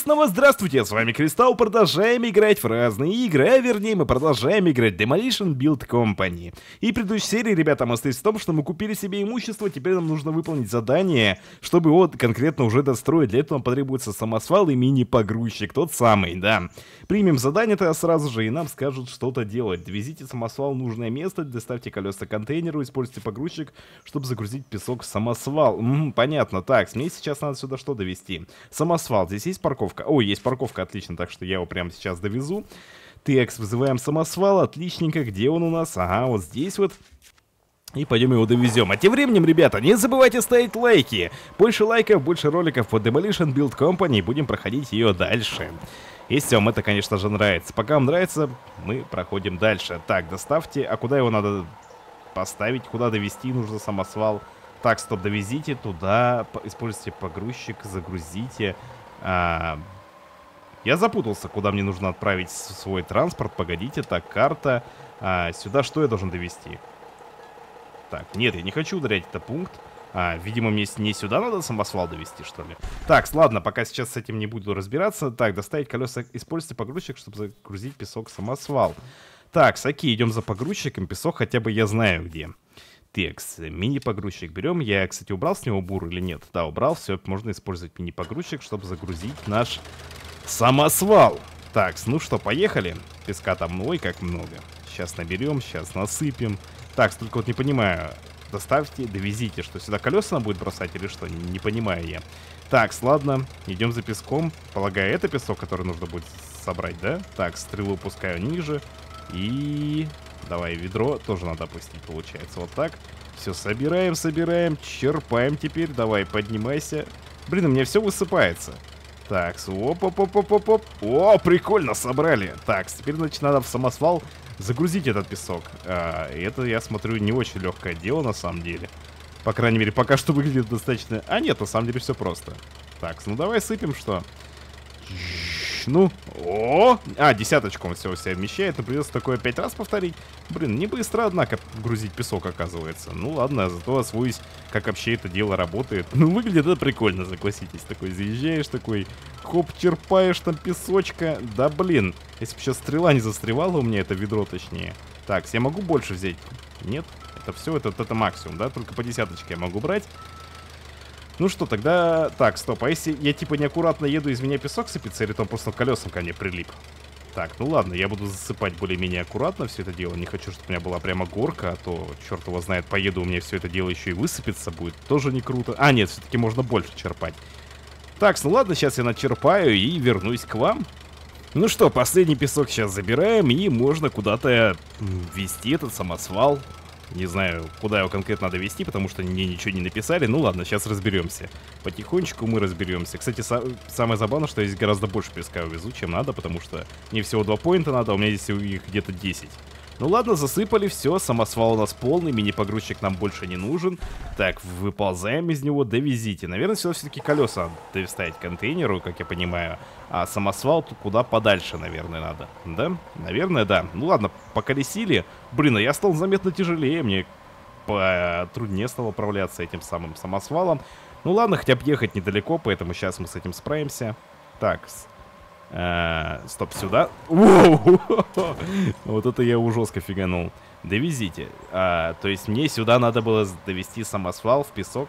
снова здравствуйте, с вами Кристалл, продолжаем играть в разные игры, а вернее мы продолжаем играть Demolition Build Company. И в предыдущей серии, ребята, мы остались в том, что мы купили себе имущество, теперь нам нужно выполнить задание, чтобы его конкретно уже достроить. Для этого нам потребуется самосвал и мини-погрузчик, тот самый, да. Примем задание-то сразу же и нам скажут что-то делать. Довезите самосвал в нужное место, доставьте колеса к контейнеру, используйте погрузчик, чтобы загрузить песок в самосвал. Понятно, так, мне сейчас надо сюда что довести? Самосвал, здесь есть парковка? Ой, есть парковка, отлично, так что я его прямо сейчас довезу. Текс, вызываем самосвал, отличненько, где он у нас? Ага, вот здесь вот. И пойдем его довезем. А тем временем, ребята, не забывайте ставить лайки. Больше лайков, больше роликов по Demolition Build Company, и будем проходить ее дальше. Если вам это, конечно же, нравится. Пока вам нравится, мы проходим дальше. Так, доставьте. А куда его надо поставить? Куда довести? Нужно самосвал. Так, стоп, довезите туда. Используйте погрузчик, загрузите. Я запутался, куда мне нужно отправить свой транспорт. Погодите, так, карта. Сюда что я должен довести? Так, нет, я не хочу ударять этот пункт. Видимо, мне не сюда надо самосвал довести, что ли? Так, ладно, пока сейчас с этим не буду разбираться. Так, доставить колеса, используйте погрузчик, чтобы загрузить песок в самосвал. Так, окей, идем за погрузчиком. Песок хотя бы я знаю где. Текс, мини-погрузчик берем. Я, кстати, убрал с него бур или нет? Да, убрал, все, можно использовать мини-погрузчик, чтобы загрузить наш самосвал. Так, ну что, поехали. Песка там, ой, как много. Сейчас наберем, сейчас насыпем. Так, только вот не понимаю. Доставьте, довезите, что сюда колеса она будет бросать или что? Не понимаю я. Так, ладно, идем за песком. Полагаю, это песок, который нужно будет собрать, да? Так, стрелу опускаю ниже. И... давай, ведро тоже надо опустить, получается. Вот так. Все, собираем, собираем, черпаем теперь. Давай, поднимайся. Блин, у меня все высыпается. Так, оп-оп-оп-оп-оп-оп. О, прикольно, собрали. Так, теперь, значит, надо в самосвал загрузить этот песок. Это, я смотрю, не очень легкое дело, на самом деле. По крайней мере, пока что выглядит достаточно... нет, на самом деле все просто. Так, ну давай сыпем, что? Ну, десяточку он все у себя вмещает, но придется такое 5 раз повторить. Блин, не быстро, однако, грузить песок, оказывается. Ну ладно, зато освоюсь, как вообще это дело работает. Ну, выглядит это прикольно, согласитесь. Такой заезжаешь, такой, хоп, черпаешь там песочка. Да блин, если бы сейчас стрела не застревала у меня, это ведро точнее. Так, я могу больше взять? Нет? Это все, это максимум, да? Только по десяточке я могу брать. Ну что, тогда... Так, стоп, а если я типа неаккуратно еду, из меня песок сыпется, или там просто колесом ко мне прилип? Так, ну ладно, я буду засыпать более-менее аккуратно все это дело. Не хочу, чтобы у меня была прямо горка, а то, черт его знает, поеду, у меня все это дело еще и высыпется будет. Тоже не круто. Нет, все-таки можно больше черпать. Так, ну ладно, сейчас я начерпаю и вернусь к вам. Ну что, последний песок сейчас забираем, и можно куда-то везти этот самосвал. Не знаю, куда его конкретно надо везти, потому что мне ничего не написали. Ну ладно, сейчас разберемся. Потихонечку мы разберемся. Кстати, самое забавное, что я здесь гораздо больше песка везу, чем надо, потому что мне всего 2 поинта надо, а у меня здесь их где-то 10. Ну ладно, засыпали, все, самосвал у нас полный, мини-погрузчик нам больше не нужен. Так, выползаем из него, довезите. Наверное, сюда все-таки колеса надо ставить к контейнеру, как я понимаю. А самосвал тут куда подальше, наверное, надо. Да? Наверное, да. Ну ладно, поколесили. Блин, а я стал заметно тяжелее, мне труднее стало управляться этим самым самосвалом. Ну ладно, хотя бы ехать недалеко, поэтому сейчас мы с этим справимся. Так, стоп, сюда. Вот это я его жестко фиганул. Довезите. То есть мне сюда надо было довести самосвал в песок.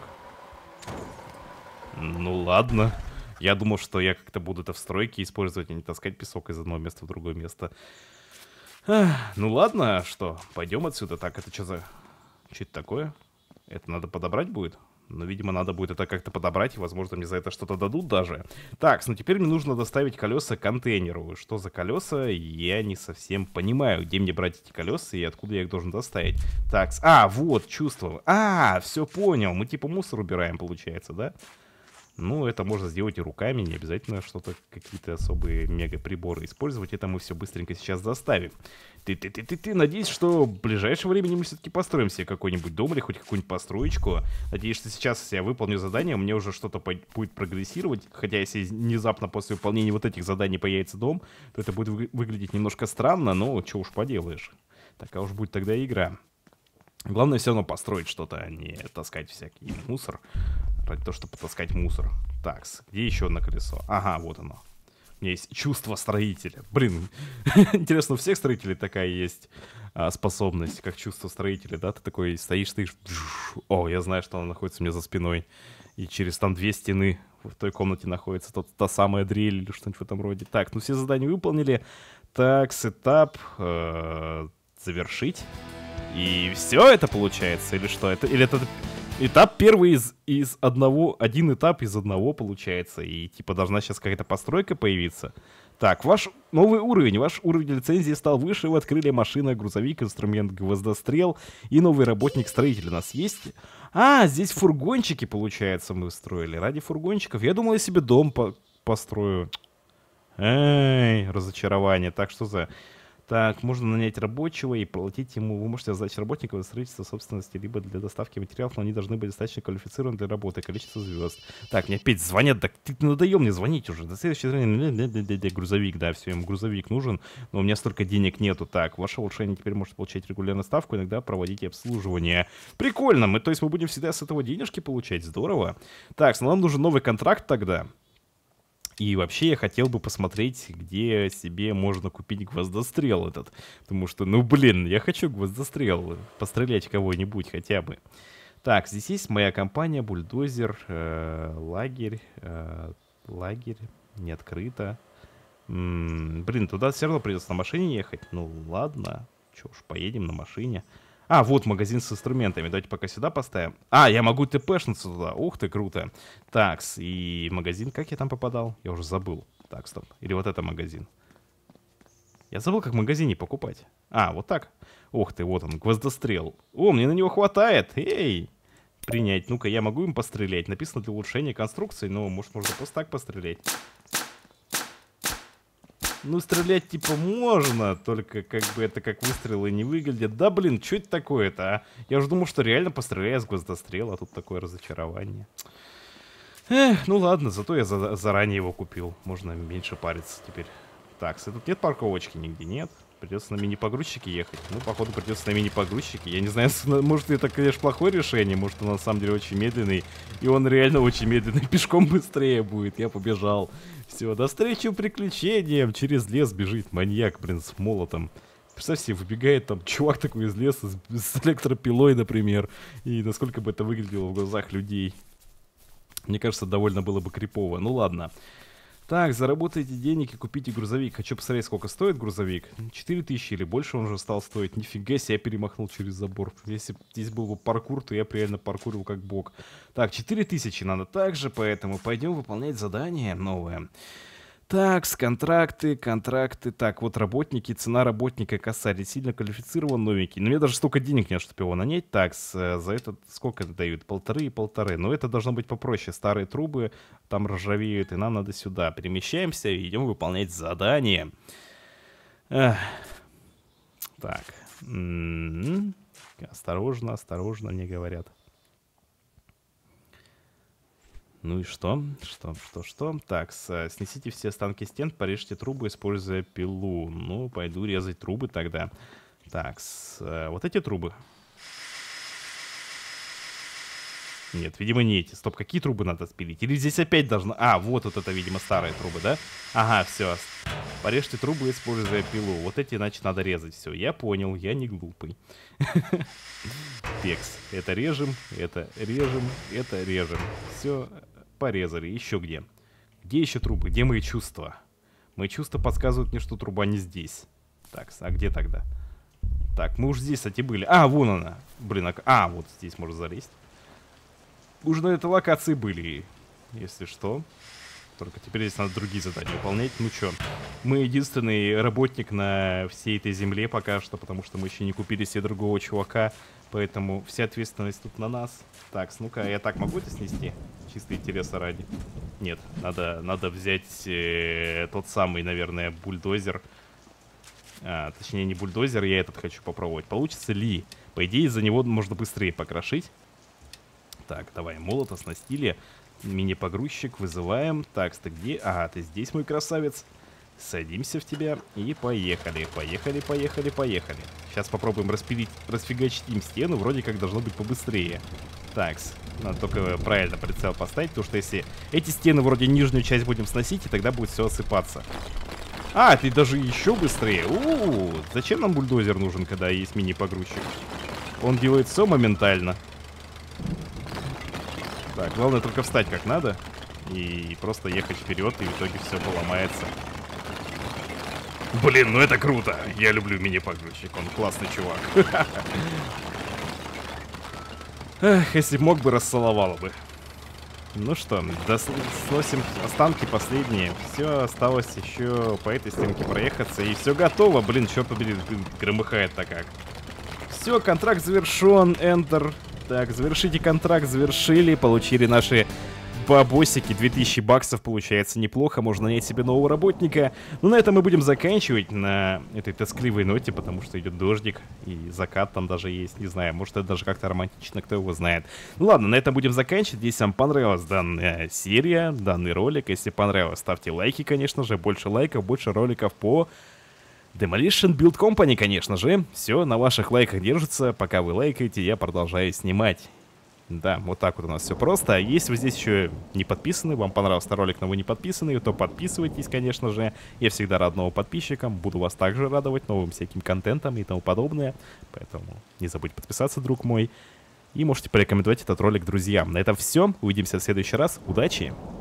Ну ладно. Я думал, что я как-то буду это в стройке использовать, а не таскать песок из одного места в другое место. Ну ладно, что, пойдем отсюда. Так, это что за... Что это такое? Это надо подобрать будет? Но, видимо, надо будет это как-то подобрать, и, возможно, мне за это что-то дадут даже. Так, ну теперь мне нужно доставить колеса к контейнеру. Что за колеса, я не совсем понимаю, где мне брать эти колеса и откуда я их должен доставить. Так, вот, чувствовал. Все понял, мы типа мусор убираем, получается, да? Ну, это можно сделать и руками, не обязательно что-то, какие-то особые мега-приборы использовать. Это мы все быстренько сейчас доставим. Надеюсь, что в ближайшее время мы все-таки построим себе какой-нибудь дом или хоть какую-нибудь построечку. Надеюсь, что сейчас я выполню задание, мне уже что-то будет прогрессировать. Хотя, если внезапно после выполнения вот этих заданий появится дом, то это будет выглядеть немножко странно, но что уж поделаешь. Такая уж будет тогда игра. Главное все равно построить что-то, а не таскать всякий мусор. Ради того, чтобы потаскать мусор. Так, где еще одно колесо? Ага, вот оно. У меня есть чувство строителя. Блин, интересно, у всех строителей такая есть способность, как чувство строителя, да? Ты такой стоишь, о, я знаю, что она находится у меня за спиной. И через там 2 стены в той комнате находится та самая дрель или что-нибудь в этом роде. Так, ну все задания выполнили. Так, сетап завершить. И все это получается? Или что? Или это этап первый один этап из одного получается. И типа должна сейчас какая-то постройка появиться. Так, ваш новый уровень. Ваш уровень лицензии стал выше. Вы открыли машина, грузовик, инструмент, гвоздострел и новый работник-строитель у нас есть. А, здесь фургончики, получается, мы устроили. Ради фургончиков. Я думал, я себе дом построю. Эй, разочарование. Так, что за... Так, можно нанять рабочего и платить ему. Вы можете задать работников за строительство собственности, либо для доставки материалов, но они должны быть достаточно квалифицированы для работы. Количество звезд. Так, мне опять звонят. Так ты надоел мне звонить уже. До следующего звонка. Грузовик, да, все, ему грузовик нужен. Но у меня столько денег нету. Так, ваше улучшение теперь может получать регулярную ставку, иногда проводите обслуживание. Прикольно. То есть мы будем всегда с этого денежки получать. Здорово. Так, нам нужен новый контракт тогда. И вообще я хотел бы посмотреть, где себе можно купить гвоздострел этот. Потому что, ну блин, я хочу гвоздострел. Пострелять кого-нибудь хотя бы. Так, здесь есть моя компания, бульдозер, лагерь. Лагерь, не открыто. Блин, туда все равно придется на машине ехать. Ну ладно, что уж, поедем на машине. А, вот магазин с инструментами. Давайте пока сюда поставим. А, я могу тпшнуться туда. Ух ты, круто. Такс, и магазин, как я там попадал? Я уже забыл. Так, стоп. Или вот это магазин. Я забыл, как в магазине покупать. А, вот так. Ух ты, вот он, гвоздострел. О, мне на него хватает. Эй! Принять. Ну-ка, я могу им пострелять? Написано для улучшения конструкции, но, может, можно просто так пострелять. Ну, стрелять типа можно, только как бы это как выстрелы не выглядит. Да, блин, что это такое-то, а? Я уже думал, что реально постреляю с гвоздострела, а тут такое разочарование. Эх, ну ладно, зато я заранее его купил. Можно меньше париться теперь. Так, тут нет парковочки нигде, нет? Придется на мини-погрузчике ехать. Ну, походу, придется на мини-погрузчике. Я не знаю, может, это, конечно, плохое решение. Может, он на самом деле очень медленный. И он реально очень медленный. Пешком быстрее будет. Я побежал. Все, до встречи приключениям. Через лес бежит маньяк, блин, с молотом. Представь себе, выбегает там чувак такой из леса с электропилой, например. И насколько бы это выглядело в глазах людей. Мне кажется, довольно было бы крипово. Ну, ладно. Так, заработайте денег и купите грузовик. Хочу посмотреть, сколько стоит грузовик. 4000 или больше он уже стал стоить. Нифига себе, я перемахнул через забор. Если бы здесь был бы паркур, то я бы реально паркурил как бог. Так, 4000 надо также, поэтому пойдем выполнять задание новое. Так, контракты. Так, вот работники, цена работника косарь. Сильно квалифицирован, новенький. Но мне даже столько денег нет, чтобы его нанять. Так, за это сколько это дают? 1,5. Но это должно быть попроще. Старые трубы там ржавеют, и нам надо сюда. Перемещаемся и идем выполнять задание. Так. Осторожно, осторожно, мне говорят. Ну и что? Что? Так, снесите все останки стен, порежьте трубы, используя пилу. Ну, пойду резать трубы тогда. Так, вот эти трубы. Нет, видимо, не эти. Стоп, какие трубы надо спилить? Или здесь опять должно... А, вот это, видимо, старые трубы, да? Ага, все. Порежьте трубы, используя пилу. Вот эти, значит, надо резать. Все, я понял, я не глупый. Текст. Это режем, это режем, это режем. Все, порезали. Еще где? Где еще трубы? Где мои чувства? Мои чувства подсказывают мне, что труба не здесь. Так, а где тогда? Так, мы уже здесь, кстати, были. А, вон она. Блин, вот здесь можно залезть. Уже на этой локации были, если что. Только теперь здесь надо другие задания выполнять. Ну чё, мы единственный работник на всей этой земле пока что, потому что мы еще не купили себе другого чувака. Поэтому вся ответственность тут на нас. Так, ну-ка, я так могу это снести? Чисто интереса ради. Нет, надо взять тот самый, наверное, бульдозер. Точнее, не бульдозер, я этот хочу попробовать. Получится ли? По идее, из-за него можно быстрее покрошить. Так, давай, молот оснастили. Мини-погрузчик вызываем. Так, ты где? Ага, ты здесь, мой красавец. Садимся в тебя и поехали. Сейчас попробуем расфигачить им стену. Вроде как должно быть побыстрее. Так, Надо только правильно прицел поставить, потому что если эти стены вроде нижнюю часть будем сносить, и тогда будет все осыпаться. А, ты даже еще быстрее. Зачем нам бульдозер нужен, когда есть мини-погрузчик? Он делает все моментально. Так, главное только встать как надо. И просто ехать вперед, и в итоге все поломается. Блин, ну это круто. Я люблю мини-погрузчик, он классный чувак. Эх, если б мог бы, расцеловало бы. Ну что, сносим останки последние. Все, осталось еще по этой стенке проехаться. И все готово. Блин, черт побери, громыхает-то как. Все, контракт завершен. Enter. Так, завершите контракт, завершили. Получили наши бабосики. 2000 баксов, получается неплохо. Можно нанять себе нового работника. Но на этом мы будем заканчивать, на этой тоскливой ноте, потому что идет дождик. И закат там даже есть, не знаю. Может, это даже как-то романтично, кто его знает. Ну ладно, на этом будем заканчивать. Если вам понравилась данная серия, данный ролик, если понравилось, ставьте лайки, конечно же. Больше лайков, больше роликов по Demolition Build Company, конечно же. Все на ваших лайках держится. Пока вы лайкаете, я продолжаю снимать. Да, вот так вот у нас все просто. Если вы здесь еще не подписаны, вам понравился ролик, но вы не подписаны, то подписывайтесь, конечно же. Я всегда рад новым подписчикам. Буду вас также радовать новым всяким контентом и тому подобное. Поэтому не забудьте подписаться, друг мой. И можете порекомендовать этот ролик друзьям. На этом все. Увидимся в следующий раз. Удачи!